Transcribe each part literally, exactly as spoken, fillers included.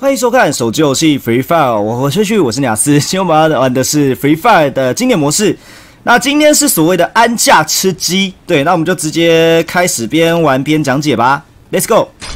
欢迎收看手机游戏 Free Fire， 我我是旭，我是鸟斯。今天我们要玩的是 Free Fire 的经典模式。那今天是所谓的安价吃鸡，对，那我们就直接开始边玩边讲解吧。Let's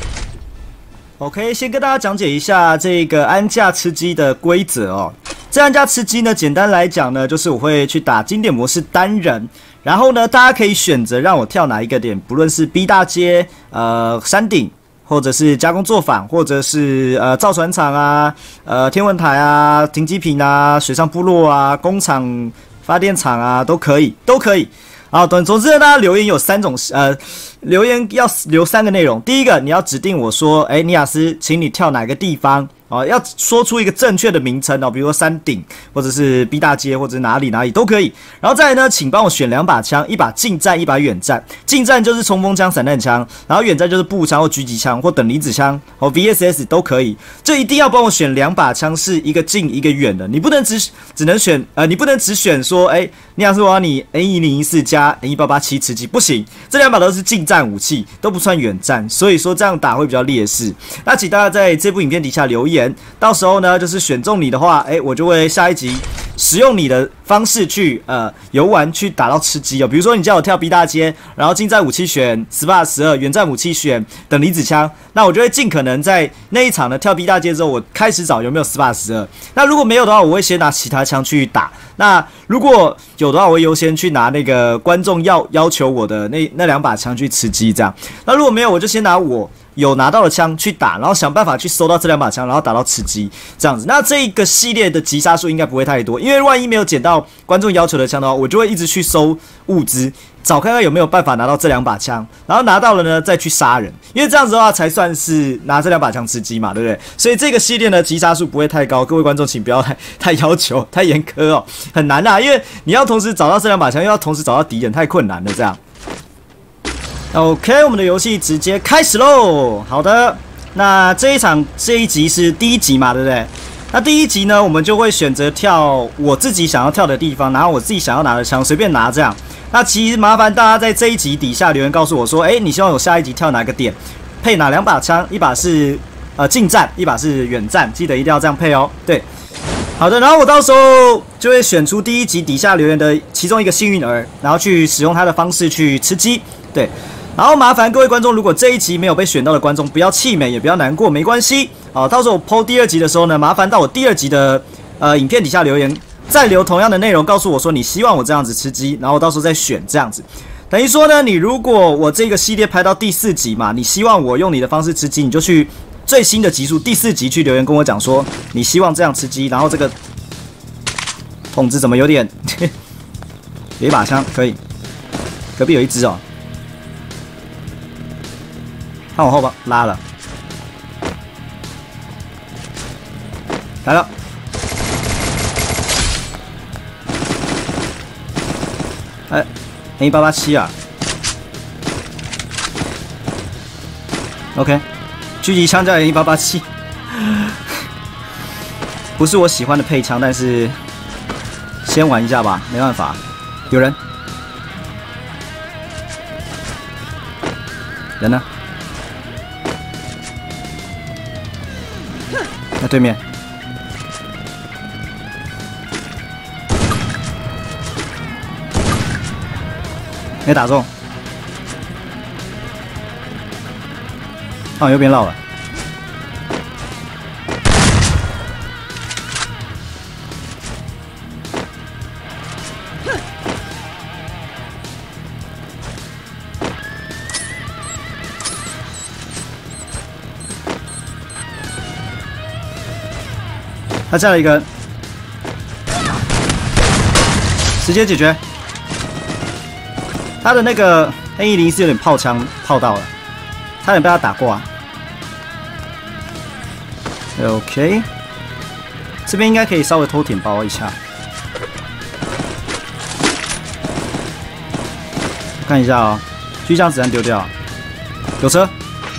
go。OK， 先跟大家讲解一下这个安价吃鸡的规则哦。这安价吃鸡呢，简单来讲呢，就是我会去打经典模式单人，然后呢，大家可以选择让我跳哪一个点，不论是 B 大街、呃山顶。或者是加工作坊，或者是呃造船厂啊、呃天文台啊、停机坪啊、水上部落啊、工厂、发电厂啊，都可以，都可以。好，总总之呢，大家留言有三种，呃，留言要留三个内容。第一个，你要指定我说，哎，尼亚斯，请你跳哪个地方。哦，要说出一个正确的名称哦，比如说山顶，或者是 B 大街，或者是哪里哪里都可以。然后再来呢，请帮我选两把枪，一把近战，一把远战。近战就是冲锋枪、散弹枪，然后远战就是步枪或狙击枪或等离子枪或 V S S 都可以。这一定要帮我选两把枪，是一个近一个远的，你不能只只能选呃，你不能只选说，哎，你要是我要你 N 一零一四 加 N 一八八七吃鸡，不行，这两把都是近战武器，都不算远战，所以说这样打会比较劣势。那请大家在这部影片底下留言。到时候呢，就是选中你的话，哎，我就会下一集使用你的方式去呃游玩，去打到吃鸡哦。比如说你叫我跳 B 大街，然后近战武器选十八十二，远战武器选等离子枪，那我就会尽可能在那一场呢跳 B 大街之后，我开始找有没有十八十二。那如果没有的话，我会先拿其他枪去打。那如果有的话，我会优先去拿那个观众要要求我的那那两把枪去吃鸡这样。那如果没有，我就先拿我有拿到的枪去打，然后想办法去收到这两把枪，然后打到吃鸡这样子。那这个系列的击杀数应该不会太多，因为万一没有捡到观众要求的枪的话，我就会一直去收物资，找看看有没有办法拿到这两把枪，然后拿到了呢再去杀人，因为这样子的话才算是拿这两把枪吃鸡嘛，对不对？所以这个系列呢击杀数不会太高，各位观众请不要太太要求太严苛哦，很难啊，因为你要同时找到这两把枪，又要同时找到敌人，太困难了这样。OK， 我们的游戏直接开始喽。好的，那这一场这一集是第一集嘛，对不对？那第一集呢，我们就会选择跳我自己想要跳的地方，然后我自己想要拿的枪随便拿这样。那其实麻烦大家在这一集底下留言告诉我说，哎，你希望我下一集跳哪个点，配哪两把枪，一把是呃近战，一把是远战，记得一定要这样配哦。对，好的，然后我到时候就会选出第一集底下留言的其中一个幸运儿，然后去使用他的方式去吃鸡，对。然后麻烦各位观众，如果这一集没有被选到的观众，不要气馁，也不要难过，没关系。好，到时候我 po 第二集的时候呢，麻烦到我第二集的呃影片底下留言，再留同样的内容，告诉我说你希望我这样子吃鸡，然后我到时候再选这样子。等于说呢，你如果我这个系列拍到第四集嘛，你希望我用你的方式吃鸡，你就去最新的集数第四集去留言跟我讲说你希望这样吃鸡，然后这个筒子怎么有点有一把枪可以，隔壁有一只哦。看我后方拉了，来了，哎 ，N 一八八七啊 ，OK， 狙击枪叫 N 一八八七，不是我喜欢的配枪，但是先玩一下吧，没办法，有人，人呢？在对面，没打中，往右边绕了。他加了一个人，直接解决。他的那个 N 一零四有点炮枪炮到了，差点被他打挂。OK， 这边应该可以稍微偷舔包一下。看一下哦，狙枪子弹丢掉，有车。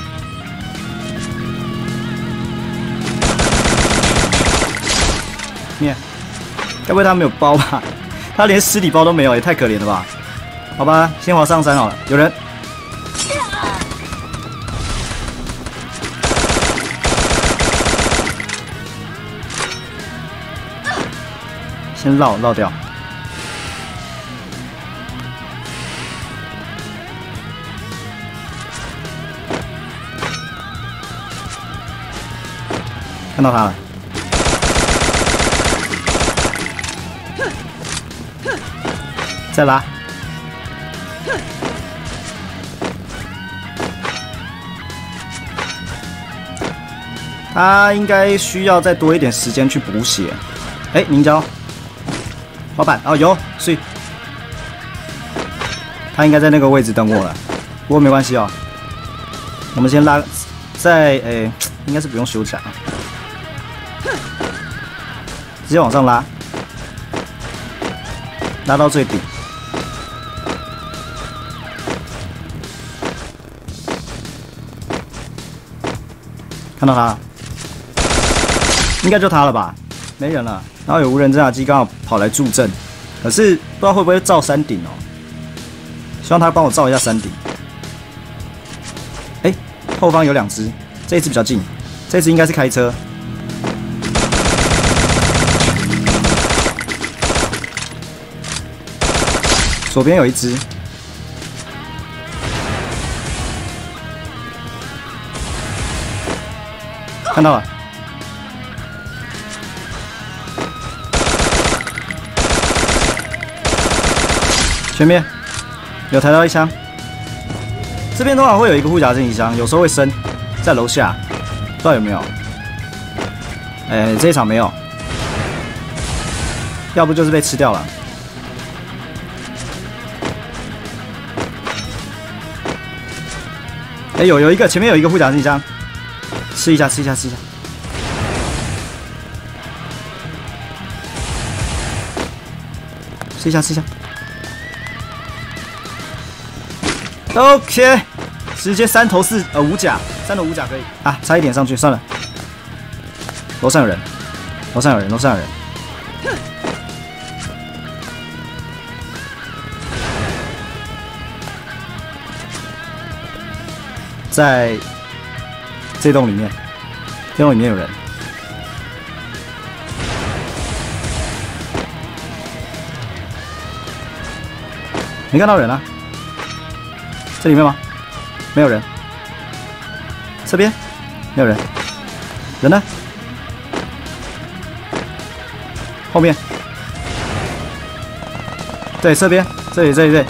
面，该不会他没有包吧？他连尸体包都没有，也太可怜了吧？好吧，先滑上山好了。有人， 先绕绕掉。看到他了。再拉。他应该需要再多一点时间去补血。哎、欸，凝胶，滑板哦，有，所以他应该在那个位置等我了。不过没关系哦，我们先拉，在哎、欸，应该是不用修甲，直接往上拉，拉到最顶。看到他了。应该就他了吧，没人了。然后有无人侦察机刚好跑来助阵，可是不知道会不会照山顶哦。希望他帮我照一下山顶。哎、欸，后方有两只，这一只比较近，这一只应该是开车。左边有一只，看到了。前面有抬到一枪，这边通常会有一个护甲升级箱，有时候会升在楼下，不知道有没有？哎、欸，这一场没有，要不就是被吃掉了。哎、欸，有有一个前面有一个护甲升级箱，吃一下，吃一下，吃一下。吃一下，吃一下。OK， 直接三头四呃五甲，三头五甲可以啊，差一点上去算了。楼上有人，楼上有人，楼上有人。在这栋里面，这栋里面有人。没看到人啊？这里面吗？没有人。这边没有人。人呢？后面。对，这边，这里，这里，这里。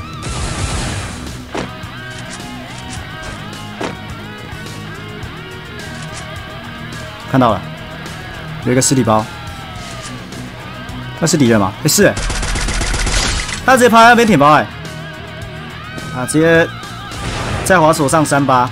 看到了，有一个尸体包。那是敌人吗？哎、欸，是哎、欸。他直接趴在那边舔包哎、欸，啊，直接在滑手上三八。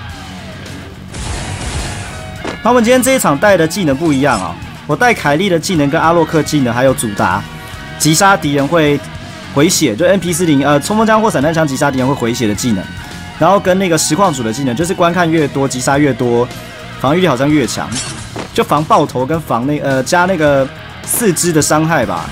那我们今天这一场带的技能不一样啊、哦，我带凯莉的技能跟阿洛克技能还有祖达，击杀敌人会回血，就 N P 四零呃冲锋枪或散弹枪击杀敌人会回血的技能，然后跟那个实况组的技能，就是观看越多击杀越多，防御力好像越强，就防爆头跟防那呃加那个四肢的伤害吧。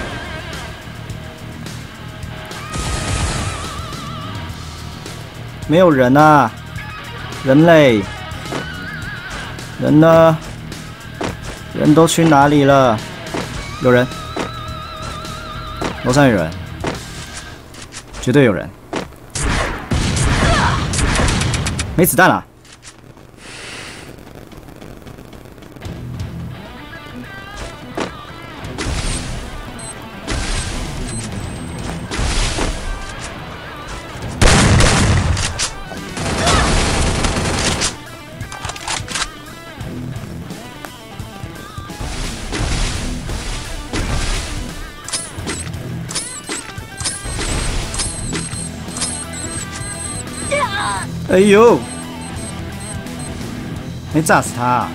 没有人啊，人类，人呢？人都去哪里了？有人，楼上有人，绝对有人。没子弹了。哎呦！没炸死他、啊！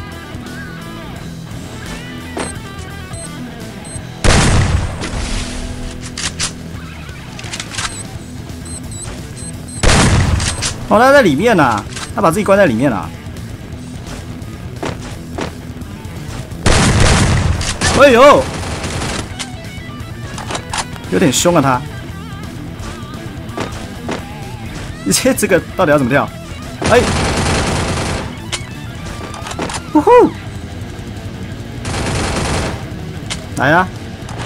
哦，他在里面呐、啊，他把自己关在里面了、啊。哎呦！有点凶啊他。这这个到底要怎么跳？哎，呼呼，来啊！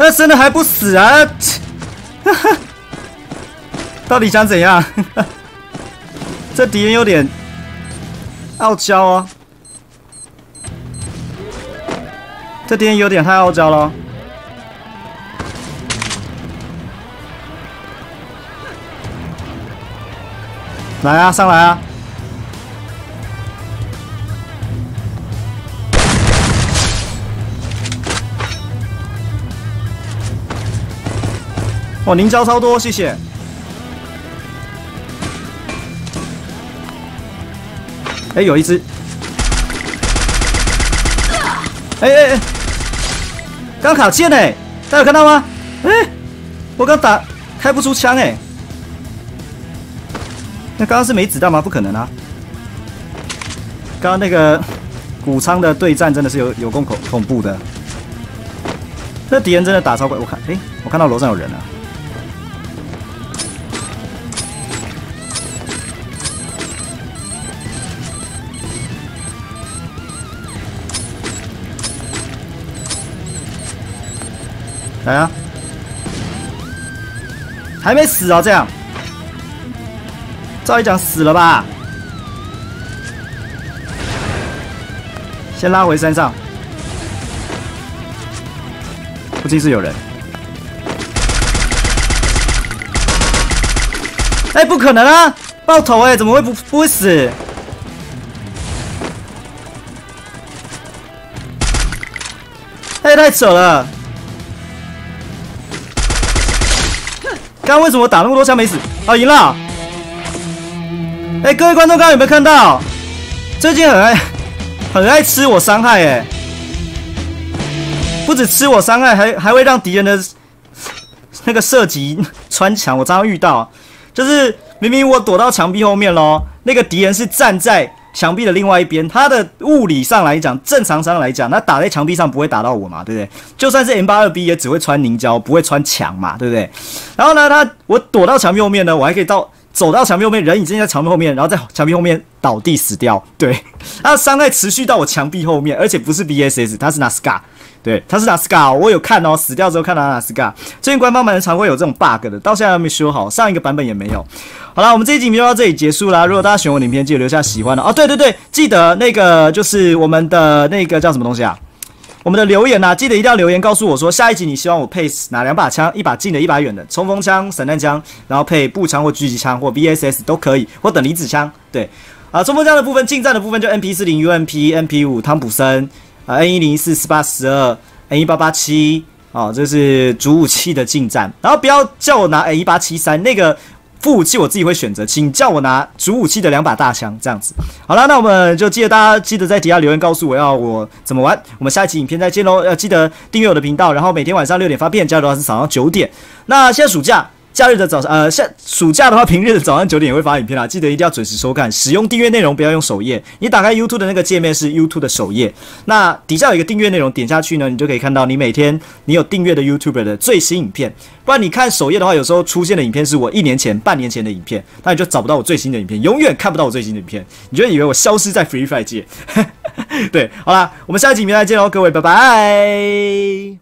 那真的还不死啊？到底想怎样？这敌人有点傲娇哦，这敌人有点太傲娇了。来啊，上来啊！哇，凝胶超多，谢谢。哎、欸，有一只。哎哎哎，刚卡键哎，大家有看到吗？哎、欸，我刚打开不出枪哎。那刚刚是没子弹吗？不可能啊！刚刚那个谷仓的对战真的是有有够恐恐怖的。那敌人真的打超快，我看，哎、欸，我看到楼上有人了。来啊！还没死哦，这样。照理讲死了吧？先拉回山上。附近是有人。哎、欸，不可能啊！爆头哎、欸，怎么会不不会死？哎、欸，太扯了！刚刚为什么打那么多枪没死？哦，赢了！哎、欸，各位观众，刚刚有没有看到？最近很爱很爱吃我伤害哎，不止吃我伤害，还还会让敌人的那个射击穿墙。我常常遇到，就是明明我躲到墙壁后面咯，那个敌人是站在墙壁的另外一边，他的物理上来讲，正常上来讲，他打在墙壁上不会打到我嘛，对不对？就算是 M 八十二 B 也只会穿凝胶，不会穿墙嘛，对不对？然后呢，他我躲到墙壁后面呢，我还可以到。走到墙壁后面，人已经在墙壁后面，然后在墙壁后面倒地死掉。对，他的伤害持续到我墙壁后面，而且不是 B S S， 他是拿 Scar， 对，他是拿 Scar， 我有看哦，死掉之后看到他拿 Scar。最近官方版常会有这种 bug 的，到现在还没修好，上一个版本也没有。好啦，我们这一集影片就到这里结束啦。如果大家喜欢我的影片，记得留下喜欢的哦。对对对，记得那个就是我们的那个叫什么东西啊？我们的留言啊，记得一定要留言告诉我说，下一集你希望我配哪两把枪，一把近的，一把远的，冲锋枪、散弹枪，然后配步枪或狙击枪或 V S S 都可以，或等离子枪。对，啊，冲锋枪的部分，近战的部分就 M P 四十 U M P、M P 五、汤普森，啊 N 一零四、十八十二、N 一八八七，哦，这是主武器的近战，然后不要叫我拿 N 一八七三那个。副武器我自己会选择，请叫我拿主武器的两把大枪，这样子。好了，那我们就记得大家记得在底下留言告诉我要我怎么玩。我们下一期影片再见喽！要记得订阅我的频道，然后每天晚上六点发片，加油的话是早上九点。那现在暑假。假日的早上，呃，下暑假的话，平日的早上九点也会发影片啦，记得一定要准时收看。使用订阅内容不要用首页，你打开 YouTube 的那个界面是 YouTube 的首页，那底下有一个订阅内容，点下去呢，你就可以看到你每天你有订阅的 YouTuber 的最新影片。不然你看首页的话，有时候出现的影片是我一年前、半年前的影片，那你就找不到我最新的影片，永远看不到我最新的影片，你就会以为我消失在 Free Fire 界。对，好啦，我们下一集影片再见喽，各位，拜拜。